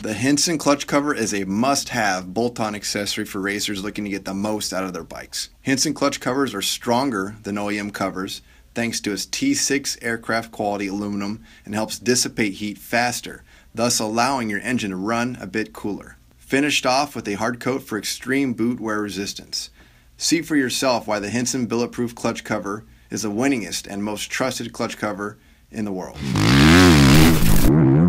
The Hinson clutch cover is a must-have bolt-on accessory for racers looking to get the most out of their bikes. Hinson clutch covers are stronger than OEM covers thanks to its T6 aircraft quality aluminum and helps dissipate heat faster, thus allowing your engine to run a bit cooler. Finished off with a hard coat for extreme boot wear resistance. See for yourself why the Hinson Billetproof clutch cover is the winningest and most trusted clutch cover in the world.